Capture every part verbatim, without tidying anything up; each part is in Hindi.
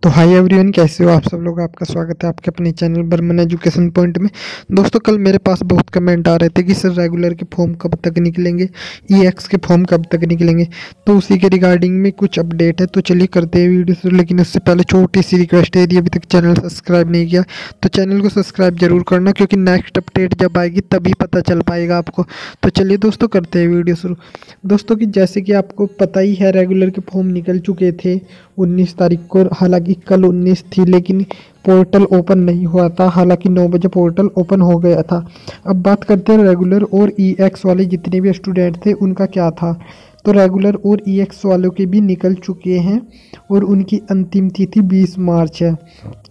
तो हाय एवरीवन, कैसे हो आप सब लोग। आपका स्वागत है आपके अपने चैनल बर्मन एजुकेशन पॉइंट में। दोस्तों, कल मेरे पास बहुत कमेंट आ रहे थे कि सर रेगुलर के फॉर्म कब तक निकलेंगे, ई एक्स के फॉर्म कब तक निकलेंगे। तो उसी के रिगार्डिंग में कुछ अपडेट है, तो चलिए करते हैं वीडियो शुरू। लेकिन उससे पहले छोटी सी रिक्वेस्ट है, यदि अभी तक चैनल सब्सक्राइब नहीं किया तो चैनल को सब्सक्राइब जरूर करना, क्योंकि नेक्स्ट अपडेट जब आएगी तभी पता चल पाएगा आपको। तो चलिए दोस्तों करते हैं वीडियो शुरू। दोस्तों कि जैसे कि आपको पता ही है, रेगुलर के फॉर्म निकल चुके थे उन्नीस तारीख को। हालांकि कल उन्नीस थी, लेकिन पोर्टल ओपन नहीं हुआ था। हालांकि नौ बजे पोर्टल ओपन हो गया था। अब बात करते हैं रेगुलर और ई एक्स वाले जितने भी स्टूडेंट थे उनका क्या था। तो रेगुलर और ई एक्स वालों के भी निकल चुके हैं और उनकी अंतिम तिथि बीस मार्च है।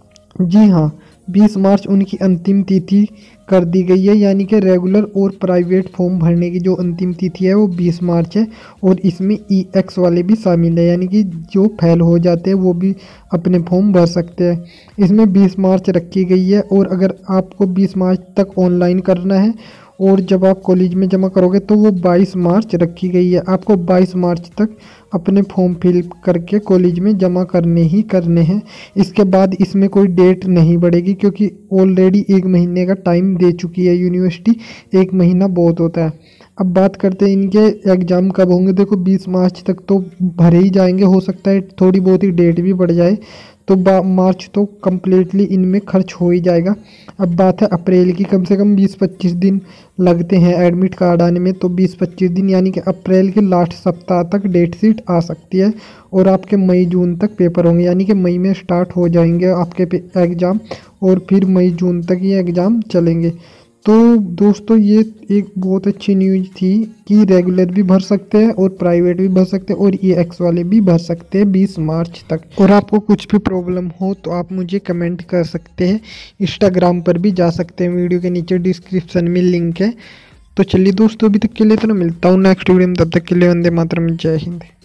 जी हाँ, बीस मार्च उनकी अंतिम तिथि कर दी गई है। यानी कि रेगुलर और प्राइवेट फॉर्म भरने की जो अंतिम तिथि है वो बीस मार्च है, और इसमें ई एक्स वाले भी शामिल है। यानी कि जो फेल हो जाते हैं वो भी अपने फॉर्म भर सकते हैं। इसमें बीस मार्च रखी गई है, और अगर आपको बीस मार्च तक ऑनलाइन करना है और जब आप कॉलेज में जमा करोगे तो वो बाईस मार्च रखी गई है। आपको बाईस मार्च तक अपने फॉर्म फिल करके कॉलेज में जमा करने ही करने हैं। इसके बाद इसमें कोई डेट नहीं बढ़ेगी, क्योंकि ऑलरेडी एक महीने का टाइम दे चुकी है यूनिवर्सिटी। एक महीना बहुत होता है। अब बात करते हैं इनके एग्ज़ाम कब होंगे। देखो, बीस मार्च तक तो भरे ही जाएंगे, हो सकता है थोड़ी बहुत ही डेट भी बढ़ जाए, तो मार्च तो कम्प्लीटली इनमें खर्च हो ही जाएगा। अब बात है अप्रैल की। कम से कम बीस पच्चीस दिन लगते हैं एडमिट कार्ड आने में, तो बीस पच्चीस दिन यानी कि अप्रैल के लास्ट सप्ताह तक डेट शीट आ सकती है, और आपके मई जून तक पेपर होंगे। यानी कि मई में स्टार्ट हो जाएंगे आपके एग्ज़ाम, और फिर मई जून तक ये एग्ज़ाम चलेंगे। तो दोस्तों, ये एक बहुत अच्छी न्यूज़ थी कि रेगुलर भी भर सकते हैं और प्राइवेट भी भर सकते हैं, और ई एक्स वाले भी भर सकते हैं बीस मार्च तक। और आपको कुछ भी प्रॉब्लम हो तो आप मुझे कमेंट कर सकते हैं। इंस्टाग्राम पर भी जा सकते हैं, वीडियो के नीचे डिस्क्रिप्शन में लिंक है। तो चलिए दोस्तों, अभी तक के लिए तो मैं मिलता हूँ नेक्स्ट वीडियो में। तब तक के लिए वंदे मातरम, जय हिंद।